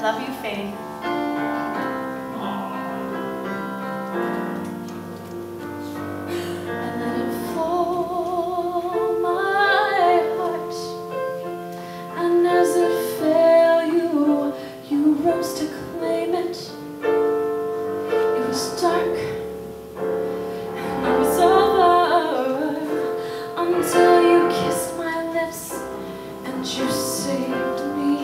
Love you, Faith. I let it fall, my heart, and as it fell, you rose to claim it. It was dark, and it was over until you kissed my lips and you saved me.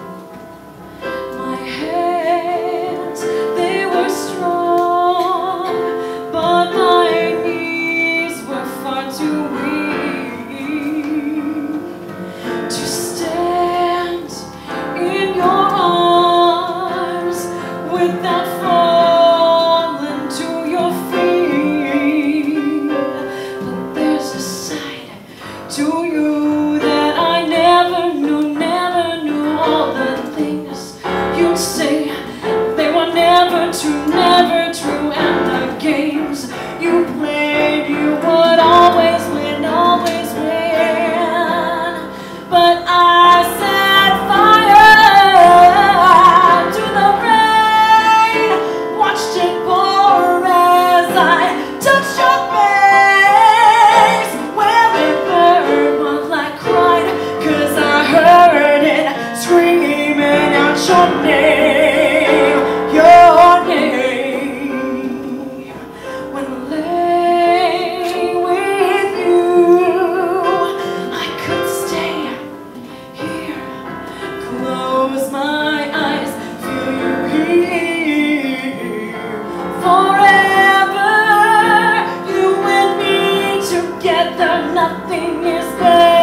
My hands, they were strong, but my knees were far too weak to stand in your arms without falling to your feet. But there's a side to you that I never knew, all the things you'd say, they were never true, and the games you played, you would always win, but I set fire to the rain, watched it pour as I touched your face, where it burned while I cried, 'cause I heard it screaming out your name, when laying with you. I could stay here, close my eyes, feel you here forever. You and me together, nothing is better.